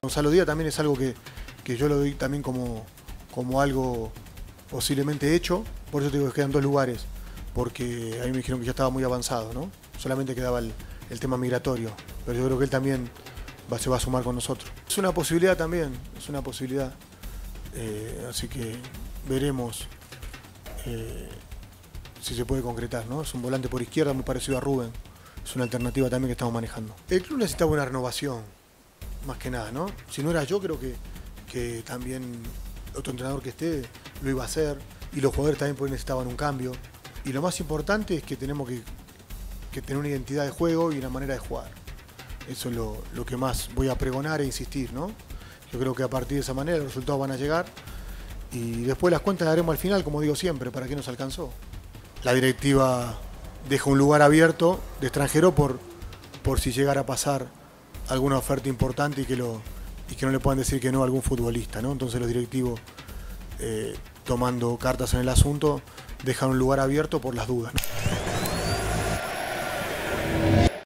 Gonzalo Díaz también es algo que yo lo doy también como algo posiblemente hecho, por eso te digo que quedan 2 lugares, porque a mí me dijeron que ya estaba muy avanzado, ¿no? Solamente quedaba el tema migratorio, pero yo creo que él también se va a sumar con nosotros. Es una posibilidad también, es una posibilidad, así que veremos si se puede concretar, ¿no? Es un volante por izquierda muy parecido a Rubén, es una alternativa también que estamos manejando. El club necesitaba una renovación, más que nada, ¿no? Si no era yo, creo que también otro entrenador que esté lo iba a hacer, y los jugadores también necesitaban un cambio. Y lo más importante es que tenemos que tener una identidad de juego y una manera de jugar. Eso es lo que más voy a pregonar e insistir, ¿no? Yo creo que a partir de esa manera los resultados van a llegar y después las cuentas las haremos al final, como digo siempre, para qué nos alcanzó. La directiva deja un lugar abierto de extranjero por si llegara a pasar alguna oferta importante y que no le puedan decir que no a algún futbolista, ¿no? Entonces los directivos, tomando cartas en el asunto, dejan un lugar abierto por las dudas, ¿no?